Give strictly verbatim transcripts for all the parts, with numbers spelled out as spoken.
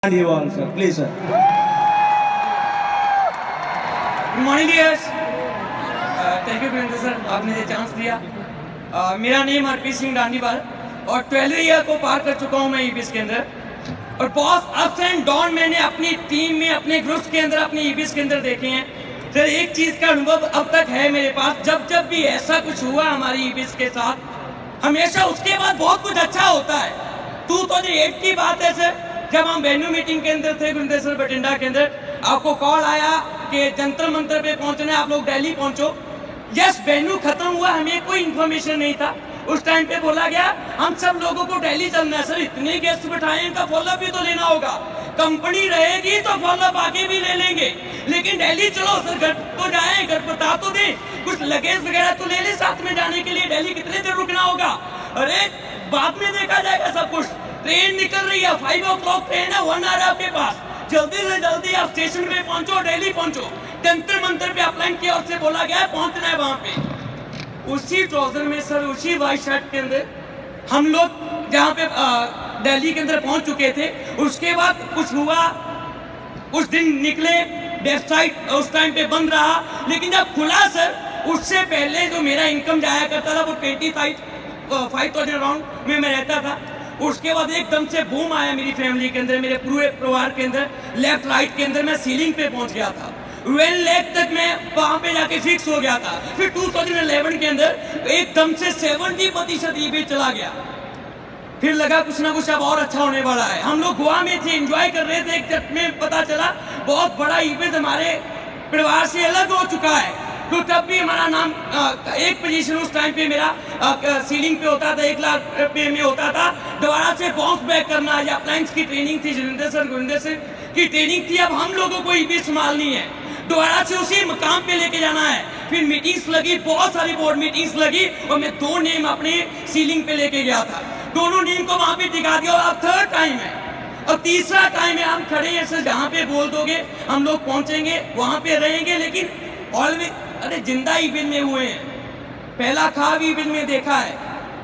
sir, please sir. Good morning dears. Thank you principal sir, आपने ये chance दिया. uh, मेरा नेम हरप्रीत सिंह डांडीवाल और ट्वेल्थ ईयर को पार कर चुका हूँ मैं ईबीएस के अंदर. और बहुत अप्स एंड डाउन मैंने अपनी टीम में, अपने ग्रुप्स के अंदर, अपने ईबीएस के अंदर देखे हैं. सर एक चीज़ का अनुभव अब तक है मेरे पास, जब जब भी ऐसा कुछ हुआ हमारी ईबीएस के साथ, हमेशा उसके बाद बहुत कुछ अच्छा होता है. टू थाउजेंड एट की बात है सर, जब हम वेन्यू मीटिंग के अंदर थे गुंदेश्वर बठिंडा के अंदर, आपको कॉल आया कि जंतर मंतर पे पहुंचना है, आप लोग दिल्ली पहुंचो. यस, वेन्यू खत्म हुआ, हमें कोई इन्फॉर्मेशन नहीं था. उस टाइम पे बोला गया हम सब लोगों को दिल्ली चलना है. सर इतने गेस्ट बिठाए, इनका फॉलोअप भी तो लेना होगा. कंपनी रहेगी तो फॉलोअप आगे भी ले लेंगे, लेकिन दिल्ली चलो सर, घर तो जाए, घर बता तो दे, कुछ लगेज वगैरह तो ले ले साथ में जाने के लिए. दिल्ली कितने देर रुकना होगा? अरे बाद में देखा जाएगा सब कुछ. ट्रेन निकल रही है, फाइव ओ क्लॉक ट्रेन है, वन आवर आपके पास, जल्दी से जल्दी आप स्टेशन पे पहुंचो, दिल्ली पहुंचो. जंतर मंतर पे अपलाइन किया, उससे बोला गया है पहुंचना है वहां पे. उसी ट्राउजर में सर, उसी वाइट शर्ट के अंदर हम लोग जहाँ पे दिल्ली के अंदर पहुंच चुके थे. उसके बाद कुछ हुआ, उस दिन निकले, वेबसाइट उस टाइम पे बंद रहा, लेकिन जब खुला सर, उससे पहले जो मेरा इनकम जाया करता था वो twenty five five thousand around में मैं रहता था. उसके बाद एकदम से बूम आया मेरी फैमिली के अंदर, मेरे पूरे परिवार के अंदर. लेफ्ट राइट के अंदर मैं सीलिंग पे पहुंच गया था, वन लाख तक मैं वहां पे जाके फिक्स हो गया था. फिर टू थाउजेंड इलेवन के अंदर एकदम से सेवेंटी प्रतिशत ईबी चला गया. फिर लगा कुछ ना कुछ अब और अच्छा होने वाला है. हम लोग गोवा में थे, एंजॉय कर रहे थे, एक तक में पता चला बहुत बड़ा ईबी हमारे परिवार से अलग हो चुका है. तो तब भी हमारा नाम आ, एक पोजीशन उस टाइम पे मेरा आ, सीलिंग पे होता था, एक लाख पे में होता था. दोबारा से बाउंस बैक करना, या अप्लायंस की ट्रेनिंग थी, जितेंद्र सर गुरिंदर सर की ट्रेनिंग थी. अब हम लोगों को ईबी संभालनी है, दोबारा से उसी मकाम पे लेके जाना है. फिर मीटिंग्स लगी, बहुत सारी बोर्ड मीटिंग्स लगी, और मैं दो नेम अपने सीलिंग पे लेके गया था. दोनों नेम को वहां पे टिका दिया. और अब थर्ड टाइम है, और तीसरा टाइम है, हम खड़े हैं सर, जहाँ पे बोल दोगे हम लोग पहुंचेंगे, वहां पे रहेंगे. लेकिन ऑलवेज, अरे जिंदा ईबिन में हुए हैं, पहला खाब ईबिन में देखा है.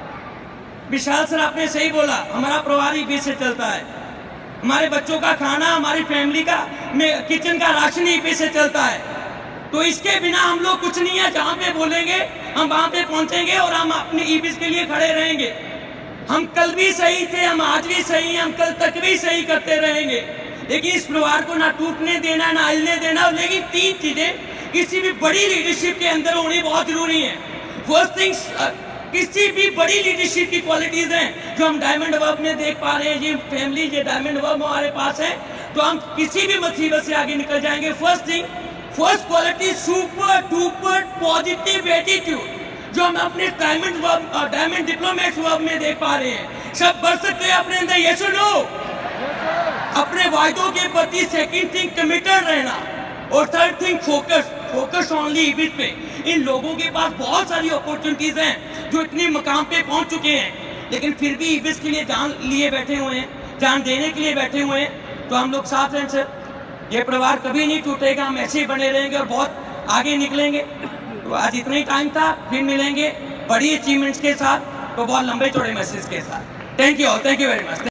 विशाल सर आपने सही बोला, हमारा परिवार ईबिन से चलता है. हमारे बच्चों का खाना, हमारी फैमिली का में किचन का राशन ईबी से चलता है. तो इसके बिना हम लोग कुछ नहीं है. जहाँ पे बोलेंगे हम वहां पे पहुंचेंगे, और हम अपनी ईबीस के लिए खड़े रहेंगे. हम कल भी सही थे, हम आज भी सही हैं, हम कल तक भी सही करते रहेंगे. लेकिन इस परिवार को ना टूटने देना, ना हिलने देना. लेकिन तीन चीजें किसी भी बड़ी लीडरशिप के अंदर होनी बहुत जरूरी है. फर्स्ट थिंग्स, किसी भी बड़ी लीडरशिप की क्वालिटीज हैं जो हम डायमंड वर्क में देख पा रहे हैं. ये फैमिली, ये डायमंड वर्क हमारे पास है, तो हम किसी भी मुसीबत से आगे निकल जाएंगे. First thing, first quality, super duper positive attitude, जो हम अपने diamond work, diamond diplomats work में देख पा रहे हैं. सब बढ़ सकते हैं अपने अंदर, ये सुनो. अपने वायदों के प्रति सेकंड थिंग कमिटेड रहना, और third thing focus, focus only ईबीस पे. इन लोगों के पास बहुत सारी अपॉर्चुनिटीज हैं जो इतनी मकाम पे पहुंच चुके हैं, लेकिन फिर भी ईबीस के लिए जान लिए बैठे हुए हैं, जान देने के लिए बैठे हुए हैं. तो हम लोग साथ हैं सर, ये परिवार कभी नहीं टूटेगा, हम ऐसे ही बने रहेंगे और बहुत आगे निकलेंगे. तो आज इतना ही टाइम था, फिर मिलेंगे बड़ी अचीवमेंट्स के साथ, तो बहुत लंबे चौड़े मैसेज के साथ. Thank you, thank you very much.